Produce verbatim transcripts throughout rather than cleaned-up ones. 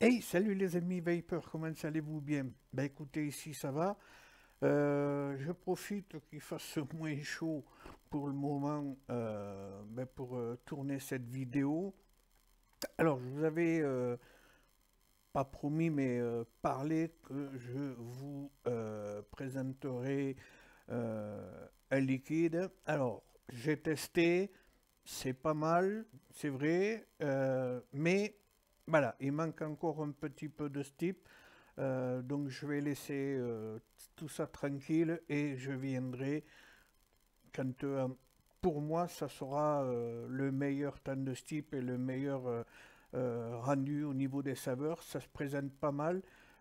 Hey, salut les amis Vapor, comment allez-vous bien? Ben écoutez, ici ça va. Euh, je profite qu'il fasse moins chaud pour le moment euh, ben, pour euh, tourner cette vidéo. Alors, je vous avais euh, pas promis, mais euh, parlé que je vous euh, présenterai euh, un liquide. Alors, j'ai testé, c'est pas mal, c'est vrai, euh, mais voilà, il manque encore un petit peu de steep. Euh, donc je vais laisser euh, tout ça tranquille et je viendrai quand euh, pour moi ça sera euh, le meilleur temps de steep et le meilleur euh, euh, rendu au niveau des saveurs. Ça se présente pas mal.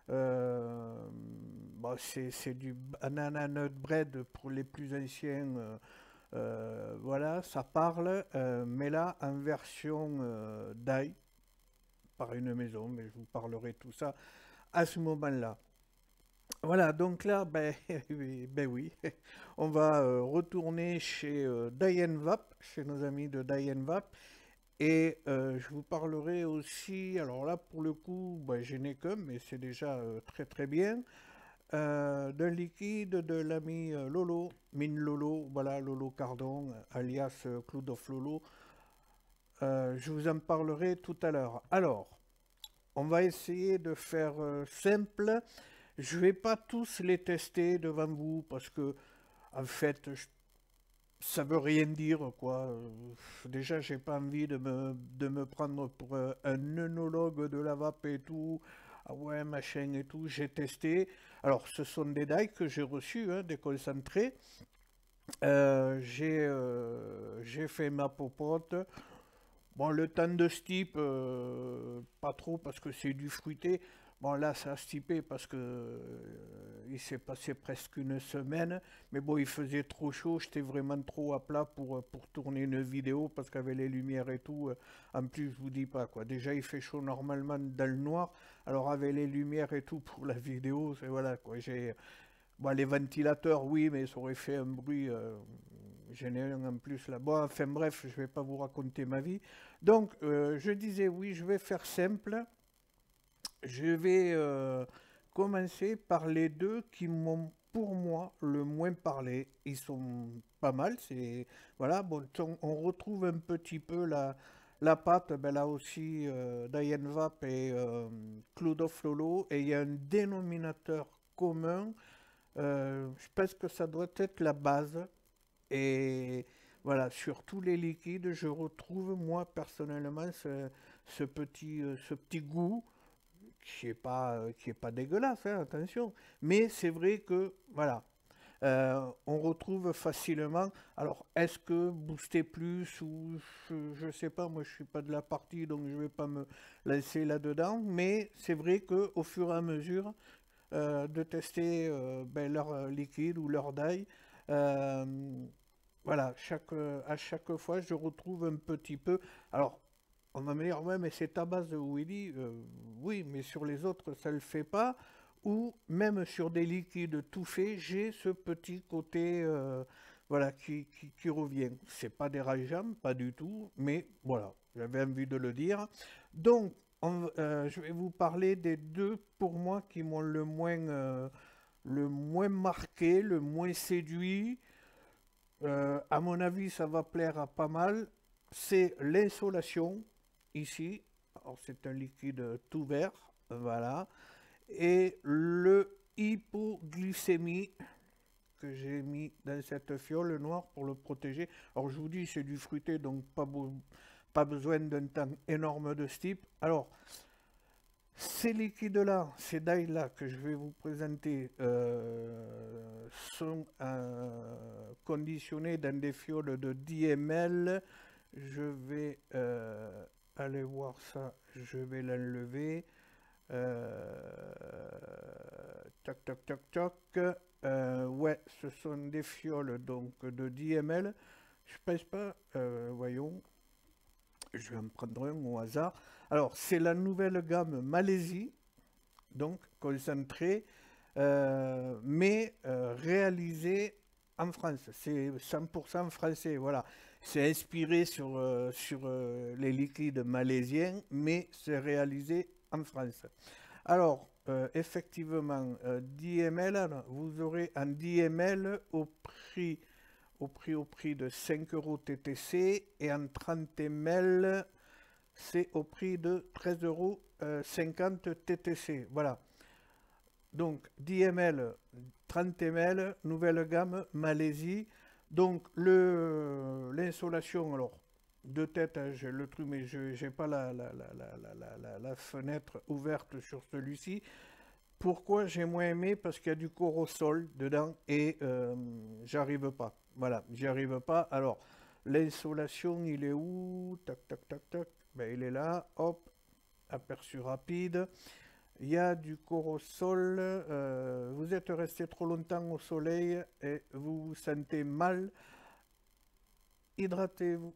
Euh, bon, c'est c'est du banana nut bread pour les plus anciens. Euh, euh, voilà, ça parle, euh, mais là en version euh, d'ail par une maison, mais je vous parlerai tout ça à ce moment-là. Voilà, donc là, ben, oui, ben oui, on va euh, retourner chez euh, Diane Vap, chez nos amis de Diane Vap, et euh, je vous parlerai aussi, alors là, pour le coup, ben, je n'ai qu'un, mais c'est déjà euh, très très bien, euh, d'un liquide de l'ami euh, Lolo, Mine Lolo, voilà, Lolo Cardon, alias euh, Cloud of Lolo. Euh, je vous en parlerai tout à l'heure. Alors, on va essayer de faire euh, simple. Je vais pas tous les tester devant vous parce que en fait je- ça veut rien dire quoi. Euh, Déjà j'ai pas envie de me, de me prendre pour euh, un œnologue de la vape et tout. Ah ouais machin et tout. J'ai testé. Alors ce sont des dailles que j'ai reçus, hein, des concentrés. Euh, j'ai euh, j'ai fait ma popote. Bon, le temps de steep, euh, pas trop parce que c'est du fruité. Bon, là, ça a steepé parce que euh, il s'est passé presque une semaine. Mais bon, il faisait trop chaud, j'étais vraiment trop à plat pour, euh, pour tourner une vidéo parce qu'avec les lumières et tout, euh, en plus, je vous dis pas quoi. Déjà, il fait chaud normalement dans le noir. Alors, avec les lumières et tout pour la vidéo, c'est voilà quoi. J'ai Bon, les ventilateurs, oui, mais ça aurait fait un bruit. Euh, J'en ai un en plus là-bas. Enfin bref, je vais pas vous raconter ma vie. Donc, euh, je disais, oui, je vais faire simple. Je vais euh, commencer par les deux qui m'ont, pour moi, le moins parlé. Ils sont pas mal. C'est voilà. Bon, on, on retrouve un petit peu la la pâte. Ben là aussi, euh, Diane Vap et euh, Claude Lolo. Et il y a un dénominateur commun. Euh, je pense que ça doit être la base. Et voilà, sur tous les liquides, je retrouve moi personnellement ce, ce petit, euh, ce petit goût qui est pas, euh, qui est pas dégueulasse, hein, attention. Mais c'est vrai que voilà, euh, on retrouve facilement. Alors, est-ce que booster plus ou je, je sais pas, moi je suis pas de la partie donc je vais pas me lancer là-dedans. Mais c'est vrai que au fur et à mesure euh, de tester euh, ben, leur euh, liquide ou leur dye. Euh, voilà, chaque, euh, à chaque fois, je retrouve un petit peu. Alors, on va me dire, ouais, mais c'est ta base de Willy. Euh, oui, mais sur les autres, ça ne le fait pas. Ou même sur des liquides tout faits, j'ai ce petit côté euh, voilà, qui, qui, qui revient. C'est pas dérangeant, pas du tout, mais voilà, j'avais envie de le dire. Donc, on- euh, je vais vous parler des deux pour moi qui m'ont le moins, euh, le moins marqué, le moins séduit. Euh, à mon avis, ça va plaire à pas mal. C'est l'insolation, ici. Alors, c'est un liquide tout vert, voilà. Et le hypoglycémie que j'ai mis dans cette fiole noire pour le protéger. Alors, je vous dis, c'est du fruité, donc pas, beau- pas besoin d'un temps énorme de steep. Alors, ces liquides-là, ces dailles-là que je vais vous présenter euh, sont euh, conditionnés dans des fioles de dix millilitres. Je vais euh, aller voir ça, je vais l'enlever. Euh, tac, tac, tac, tac. Euh, ouais, ce sont des fioles donc de dix millilitres. Je pèse pas, euh, voyons, je vais en prendre un au hasard. Alors, c'est la nouvelle gamme Malaisie donc concentré, euh, mais euh, réalisé en France. C'est cent pour cent français, voilà. C'est inspiré sur, euh, sur euh, les liquides malaisiens, mais c'est réalisé en France. Alors, euh, effectivement, euh, dix millilitres, vous aurez un dix millilitres au prix, au prix, au prix de cinq euros T T C et en trente millilitres, c'est au prix de treize euros cinquante T T C. Voilà. Donc, dix millilitres, trente millilitres, nouvelle gamme, Malaisie. Donc, le, l'insolation, alors, de tête, hein, j'ai le truc, mais je n'ai pas la, la, la, la, la, la, la fenêtre ouverte sur celui-ci. Pourquoi j'ai moins aimé? Parce qu'il y a du corosol dedans et euh, j'arrive pas. Voilà, j'y arrive pas. Alors, l'insolation, il est où? Tac, tac, tac, tac. Ben, il est là. Hop, aperçu rapide. Il y a du corosol. Euh, vous êtes resté trop longtemps au soleil et vous vous sentez mal. Hydratez-vous.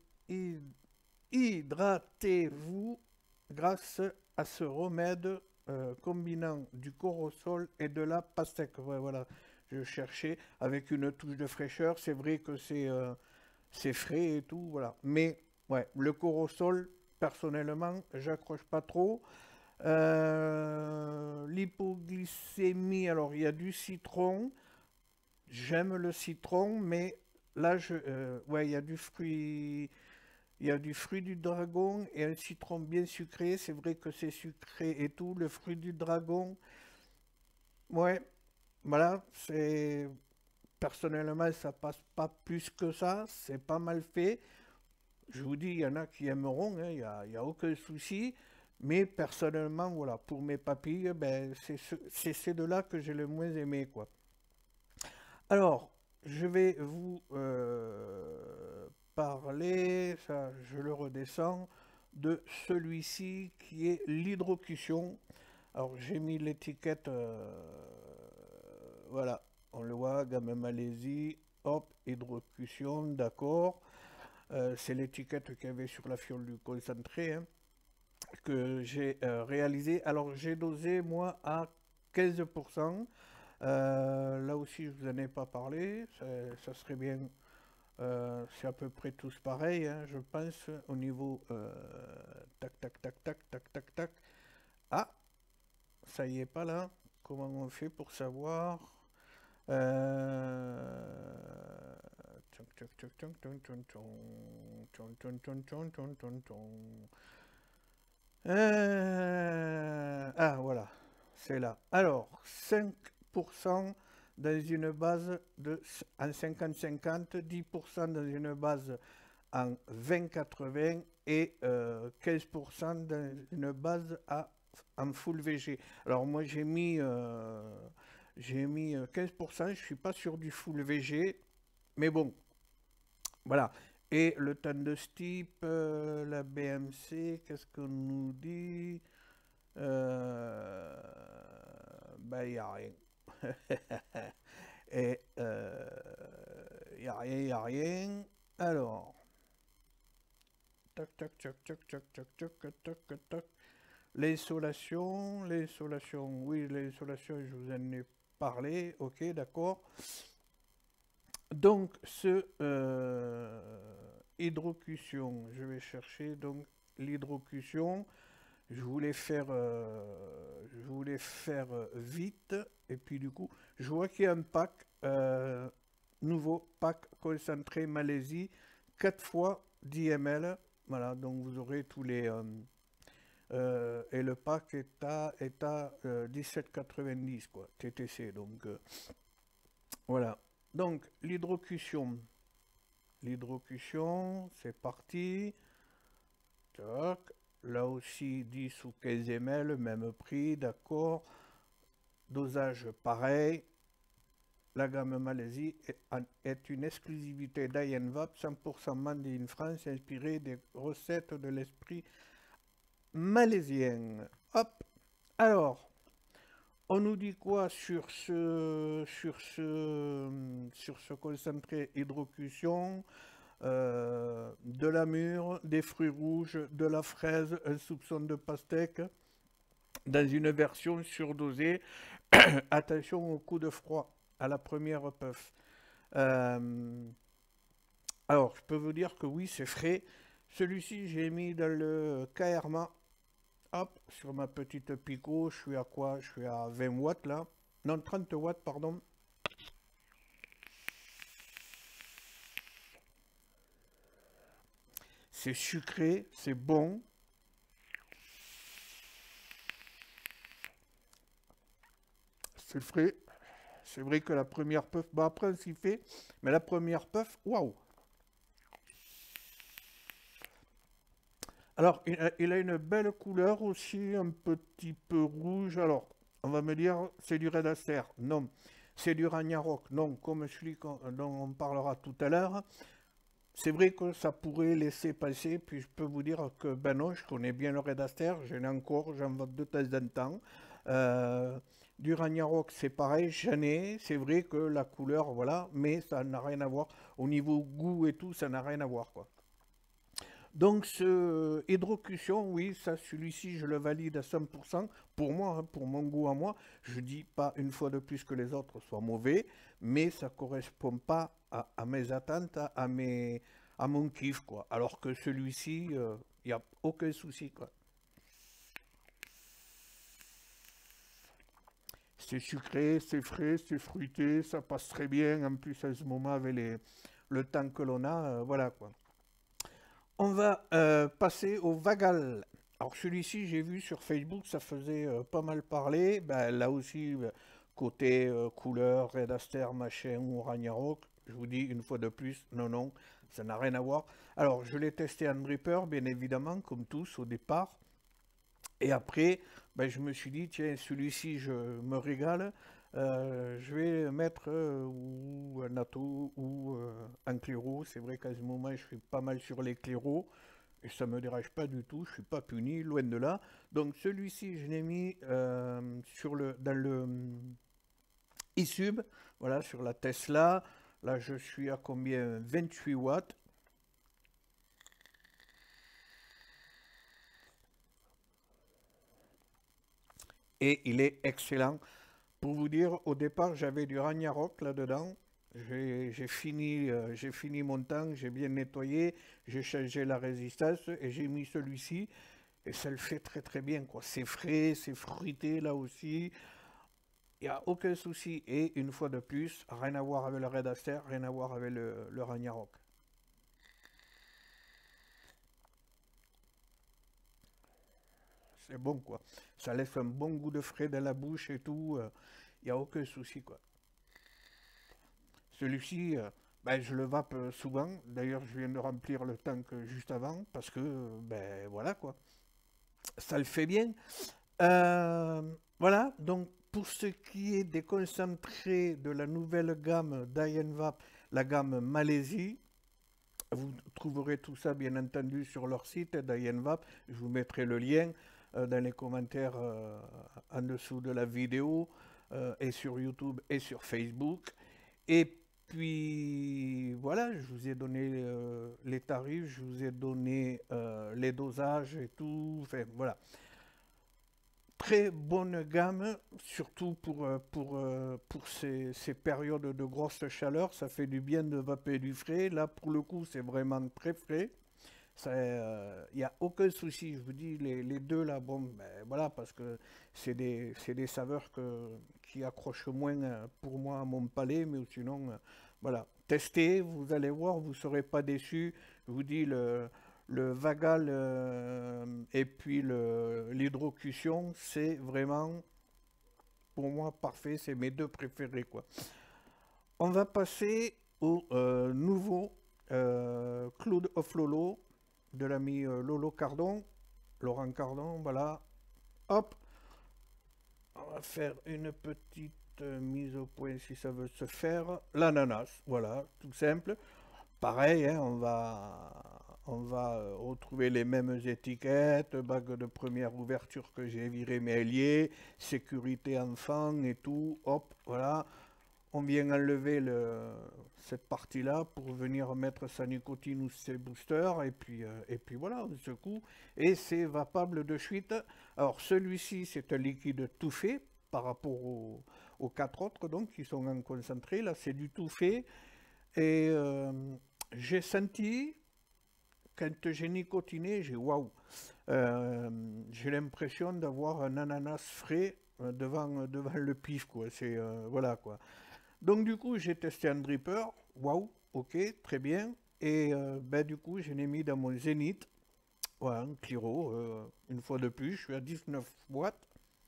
Hydratez-vous grâce à ce remède euh, combinant du corosol et de la pastèque. Ouais, voilà, je cherchais avec une touche de fraîcheur. C'est vrai que c'est euh, c'est frais et tout, voilà. Mais ouais, le corosol, personnellement, j'accroche pas trop. Euh, l'hypoglycémie, alors il y a du citron. J'aime le citron, mais là, je, euh, ouais, il y a du fruit. Il y a du fruit du dragon et un citron bien sucré. C'est vrai que c'est sucré et tout. Le fruit du dragon, ouais, voilà, c'est... Personnellement, ça passe pas plus que ça. C'est pas mal fait. Je vous dis, il y en a qui aimeront, hein, il n'y a, il y a aucun souci. Mais personnellement, voilà, pour mes papilles, ben, c'est ce, c'est ces deux-là que j'ai le moins aimé, quoi. Alors, je vais vous euh, parler, ça je le redescends, de celui-ci qui est l'hydrocution. Alors j'ai mis l'étiquette, euh, voilà, on le voit, gamme Malaisie, hop, hydrocution, d'accord. Euh, c'est l'étiquette qu'il y avait sur la fiole du concentré hein, que j'ai euh, réalisé. Alors j'ai dosé moi à quinze pour cent. Euh, là aussi, je vous en ai pas parlé. Ça, ça serait bien. Euh, c'est à peu près tous pareil, hein, je pense, au niveau. Euh, tac, tac, tac, tac, tac, tac, tac. Ah, ça y est pas là. Comment on fait pour savoir euh... Euh, Ah, voilà, c'est là. Alors, cinq pour cent dans une base de, en cinquante cinquante, dix pour cent dans une base en vingt quatre-vingts et euh, quinze pour cent dans une base à, en full V G. Alors moi j'ai mis, euh, j'ai mis quinze pour cent, je ne suis pas sur du full V G, mais bon, voilà. Et le temps de steep, euh, la B M C, qu'est-ce qu'on nous dit? Euh, ben, il n'y a rien. Et il euh, n'y a rien, il n'y a rien. Alors, tac, tac, tac, tac, tac, tac, tac, tac, tac, tac. L'insolation, l'insolation, oui, l'insolation, je vous en ai parlé, ok, d'accord. Donc, ce euh, hydrocution, je vais chercher donc l'hydrocution. Je voulais faire, euh, je voulais faire vite, et puis du coup, je vois qu'il y a un pack, euh, nouveau pack concentré Malaisie, quatre fois dix millilitres. Voilà, donc vous aurez tous les... Euh, euh, et le pack est à, est à euh, dix-sept quatre-vingt-dix, quoi, T T C. Donc, euh, voilà. Donc, l'hydrocution. L'hydrocution, c'est parti. Tac. Là aussi, dix ou quinze millilitres, même prix, d'accord. Dosage pareil. La gamme Malaisie est, est une exclusivité d'Ayenvap, cent pour cent Made in France, inspirée des recettes de l'esprit malaisien. Hop. Alors, on nous dit quoi sur ce, sur ce, sur ce concentré hydrocution? Euh, de la mûre, des fruits rouges, de la fraise, un soupçon de pastèque, dans une version surdosée. Attention au coup de froid, à la première puff. Euh, alors, je peux vous dire que oui, c'est frais. Celui-ci, j'ai mis dans le Kaerma. Hop, sur ma petite Pico, je suis à quoi? Je suis à vingt watts là. Non, trente watts, pardon. C'est sucré, c'est bon. C'est frais. C'est vrai que la première puff, bah après on s'y fait, mais la première puff, waouh! Alors, il a, il a une belle couleur aussi, un petit peu rouge. Alors, on va me dire, c'est du Red Aster. Non. C'est du Ragnarok. Non, comme celui qu'on- dont on parlera tout à l'heure. C'est vrai que ça pourrait laisser passer, puis je peux vous dire que ben non, je connais bien le Red Aster, j'en ai encore, j'en vends de temps en temps. Euh, du Ragnarok, c'est pareil, j'en ai, c'est vrai que la couleur, voilà, mais ça n'a rien à voir. Au niveau goût et tout, ça n'a rien à voir, quoi. Donc, ce hydrocution, oui, ça, celui-ci, je le valide à cent pour cent. Pour moi, hein, pour mon goût à moi, je dis pas une fois de plus que les autres soient mauvais, mais ça correspond pas à, à mes attentes, à, à mes, à mon kiff, quoi. Alors que celui-ci, il n'y a aucun souci, quoi. C'est sucré, c'est frais, c'est fruité, ça passe très bien. En plus, à ce moment, avec les, le temps que l'on a, euh, voilà, quoi. On va euh, passer au Vagal. Alors celui-ci, j'ai vu sur Facebook, ça faisait euh, pas mal parler. Ben, là aussi, ben, côté euh, couleur, Red Aster, machin ou Ragnarok, je vous dis une fois de plus, non, non, ça n'a rien à voir. Alors je l'ai testé en dripper, bien évidemment, comme tous au départ. Et après, ben, je me suis dit, tiens, celui-ci, je me régale. Euh, je vais mettre euh, ou un Atto ou euh, un Clairo. C'est vrai qu'à ce moment, je suis pas mal sur les Clairos. Et ça ne me dérange pas du tout, je ne suis pas puni, loin de là. Donc celui-ci, je l'ai mis euh, sur le, dans le hum, iSub, voilà, sur la Tesla. Là, je suis à combien? vingt-huit watts. Et il est excellent. Pour vous dire, au départ, j'avais du Ragnarok là-dedans. J'ai j'ai fini, euh, j'ai fini mon tank, j'ai bien nettoyé, j'ai changé la résistance et j'ai mis celui-ci. Et ça le fait très très bien, quoi. C'est frais, c'est fruité là aussi. Il n'y a aucun souci. Et une fois de plus, rien à voir avec le Red Aster, rien à voir avec le, le Ragnarok. C'est bon, quoi. Ça laisse un bon goût de frais dans la bouche et tout. euh, Il n'y a aucun souci, quoi. Celui-ci, euh, ben, je le vape euh, souvent. D'ailleurs, je viens de remplir le tank euh, juste avant parce que, euh, ben voilà, quoi. Ça le fait bien. Euh, voilà, donc pour ce qui est des concentrés de la nouvelle gamme d'Ayenvap, la gamme Malaisie, vous trouverez tout ça bien entendu sur leur site d'Ayenvap. Je vous mettrai le lien euh, dans les commentaires euh, en dessous de la vidéo euh, et sur YouTube et sur Facebook. Et puis voilà, je vous ai donné euh, les tarifs, je vous ai donné euh, les dosages et tout. Enfin voilà, très bonne gamme, surtout pour, euh, pour, euh, pour ces, ces périodes de grosse chaleur. Ça fait du bien de vaper du frais. Là, pour le coup, c'est vraiment très frais. Il n'y a aucun souci. Je vous dis, les, les deux là, bon, ben, voilà, parce que c'est des, c'est des saveurs que, qui accrochent moins euh, pour moi à mon palais, mais sinon, euh, voilà. Testez, vous allez voir, vous ne serez pas déçus. Je vous dis, le, le Vagal euh, et puis le- l'hydrocution, c'est vraiment, pour moi, parfait. C'est mes deux préférés, quoi. On va passer au euh, nouveau euh, Cloud of Lolo de l'ami euh, Lolo Cardon, Laurent Cardon, voilà. Hop, on va faire une petite euh, mise au point si ça veut se faire. L'ananas, voilà, tout simple. Pareil, hein, on va, on va euh, retrouver les mêmes étiquettes, bague de première ouverture que j'ai viré mes ailiers, sécurité enfant et tout. Hop, voilà. On vient enlever le, cette partie-là pour venir mettre sa nicotine ou ses boosters et puis, euh, et puis voilà, on secoue et c'est vapable de suite. Alors celui-ci c'est un liquide tout fait par rapport aux, aux quatre autres donc qui sont en concentré. Là c'est du tout fait et euh, j'ai senti quand j'ai nicotiné, j'ai waouh. euh, j'ai l'impression d'avoir un ananas frais euh, devant, devant le pif, quoi. C'est, euh, voilà, quoi. Donc, du coup, j'ai testé un dripper. Waouh, ok, très bien. Et euh, ben, du coup, je l'ai mis dans mon Zénith. Voilà, un Cliro, euh, une fois de plus, je suis à dix-neuf watts.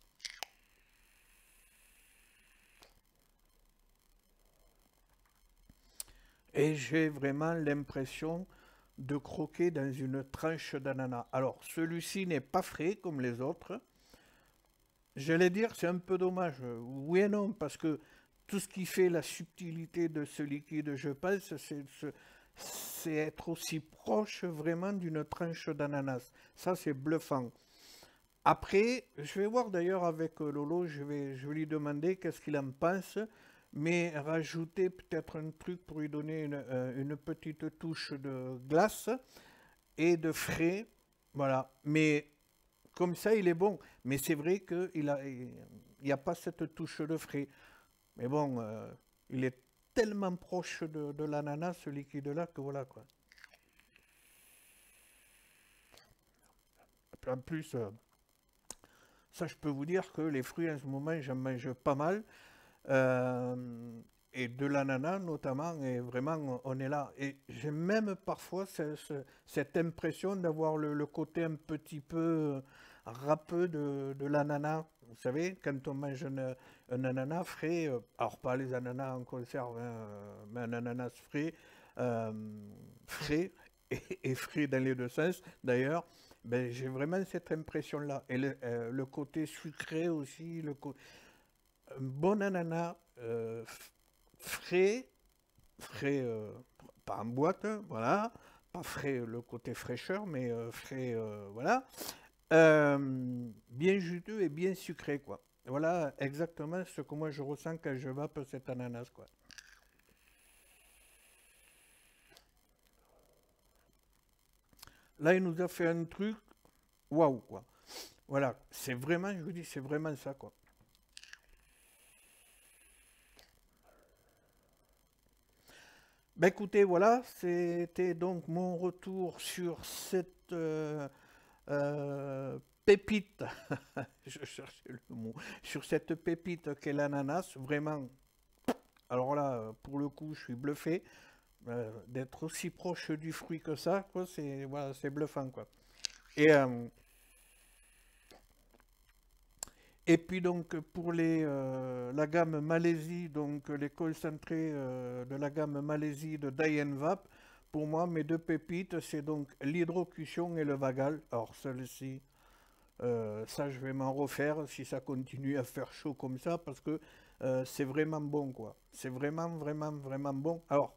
Et j'ai vraiment l'impression de croquer dans une tranche d'ananas. Alors, celui-ci n'est pas frais comme les autres. J'allais dire, c'est un peu dommage. Oui et non, parce que tout ce qui fait la subtilité de ce liquide, je pense, c'est c'est- c'est être aussi proche vraiment d'une tranche d'ananas. Ça, c'est bluffant. Après, je vais voir d'ailleurs avec euh, Lolo, je vais, je vais lui demander qu'est-ce qu'il en pense, mais rajouter peut-être un truc pour lui donner une, euh, une petite touche de glace et de frais. Voilà. Mais comme ça, il est bon. Mais c'est vrai qu'il a, il n'y a pas cette touche de frais. Mais bon, euh, il est tellement proche de, de l'ananas, ce liquide-là, que voilà quoi. En plus, euh, ça, je peux vous dire que les fruits en ce moment, j'en mange pas mal. Euh, et de l'ananas notamment, et vraiment, on est là. Et j'ai même parfois ce- ce- cette impression d'avoir le, le côté un petit peu râpeux de, de l'ananas. Vous savez, quand on mange un, un ananas frais, euh, alors pas les ananas en conserve, hein, euh, mais un ananas frais, euh, frais et, et frais dans les deux sens d'ailleurs, ben, j'ai vraiment cette impression-là. Et le, euh, le côté sucré aussi, le côté un bon ananas euh, frais, frais, euh, pas en boîte, voilà, pas frais le côté fraîcheur, mais euh, frais, euh, voilà, Euh, bien juteux et bien sucré, quoi. Voilà exactement ce que moi je ressens quand je vape cet ananas, quoi. Là, il nous a fait un truc, waouh, quoi. Voilà, c'est vraiment, je vous dis, c'est vraiment ça, quoi. Ben écoutez, voilà, c'était donc mon retour sur cette euh, euh, pépite, je cherchais le mot, sur cette pépite qu'est l'ananas, vraiment, alors là, euh, pour le coup, je suis bluffé, euh, d'être aussi proche du fruit que ça, quoi, c'est voilà, c'est bluffant, quoi. Et, euh, et puis donc pour les, euh, la gamme Malaisie, donc les concentrés euh, de la gamme Malaisie de Dayen Vap, pour moi, mes deux pépites, c'est donc l'hydrocution et le vagal. Alors celle-ci, Euh, ça, je vais m'en refaire si ça continue à faire chaud comme ça, parce que euh, c'est vraiment bon, quoi. C'est vraiment, vraiment, vraiment bon. Alors,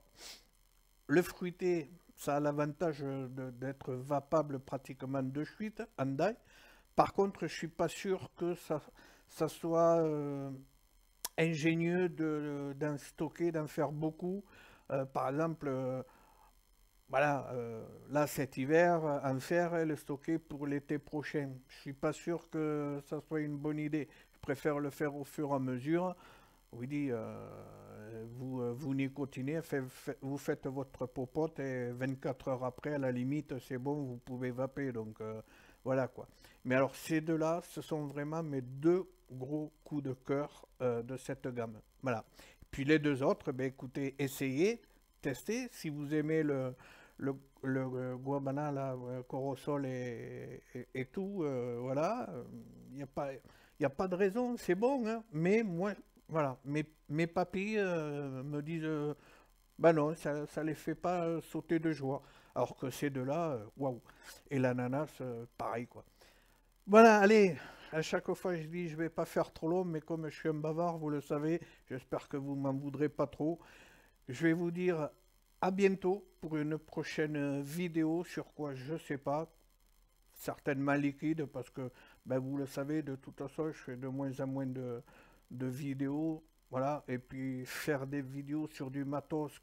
le fruité, ça a l'avantage de- d'être vapable pratiquement de suite, en daille. Par contre, je suis pas sûr que ça, ça soit euh, ingénieux de, d'en stocker, d'en faire beaucoup. Euh, par exemple, euh, voilà, euh, là cet hiver, en faire et le stocker pour l'été prochain. Je suis pas sûr que ça soit une bonne idée. Je préfère le faire au fur et à mesure. Oui, dit, euh, vous, euh, vous nicotinez, fait- fait- vous faites votre popote et vingt-quatre heures après, à la limite, c'est bon, vous pouvez vaper. Donc euh, voilà quoi. Mais alors ces deux-là, ce sont vraiment mes deux gros coups de cœur euh, de cette gamme. Voilà. Puis les deux autres, ben écoutez, essayez, testez. Si vous aimez le, le, le, euh, guabana, là, euh, Corosol et, et, et tout, euh, voilà, il n'y a pas, y a pas de raison, c'est bon, hein, mais moi, voilà, mes, mes papilles euh, me disent, euh, bah non, ça, ça les fait pas euh, sauter de joie, alors que ces deux-là, euh, waouh, et l'ananas, euh, pareil, quoi. Voilà, allez, à chaque fois je dis, je vais pas faire trop long, mais comme je suis un bavard, vous le savez, j'espère que vous m'en voudrez pas trop. Je vais vous dire à bientôt pour une prochaine vidéo sur quoi je sais pas, certainement liquide parce que ben, vous le savez, de toute façon je fais de moins en moins de, de vidéos, voilà, et puis faire des vidéos sur du matos,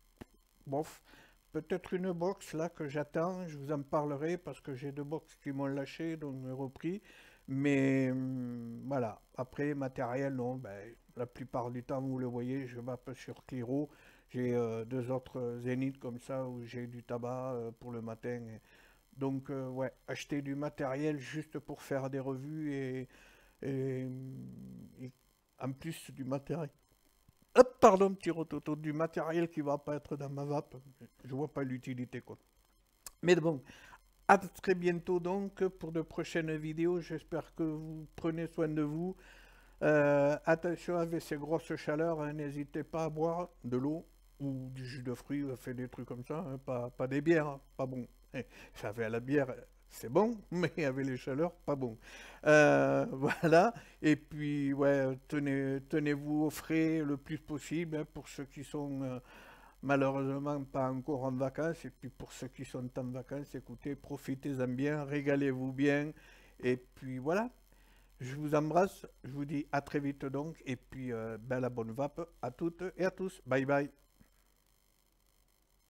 bof, peut-être une box là que j'attends, je vous en parlerai parce que j'ai deux box qui m'ont lâché, donc j'ai repris, mais hum, voilà, après matériel, non, ben, la plupart du temps vous le voyez, je vape sur Cliro, j'ai euh, deux autres Zénith comme ça où j'ai du tabac euh, pour le matin, Donc, euh, ouais, acheter du matériel juste pour faire des revues et, et, et en plus du matériel. Hop, pardon, petit rototo, du matériel qui va pas être dans ma vape. Je vois pas l'utilité, quoi. Mais bon, à très bientôt donc pour de prochaines vidéos. J'espère que vous prenez soin de vous. Euh, attention avec ces grosses chaleurs, hein, n'hésitez pas à boire de l'eau ou du jus de fruits, fait des trucs comme ça, hein, pas, pas des bières, hein, pas bon. Eh, ça avec la bière, c'est bon, mais avec les chaleurs, pas bon. Euh, voilà, et puis ouais, tenez, tenez-vous au frais le plus possible hein, pour ceux qui sont euh, malheureusement pas encore en vacances, et puis pour ceux qui sont en vacances, écoutez, profitez-en bien, régalez-vous bien, et puis voilà. Je vous embrasse, je vous dis à très vite donc, et puis euh, ben, la bonne vape à toutes et à tous. Bye bye.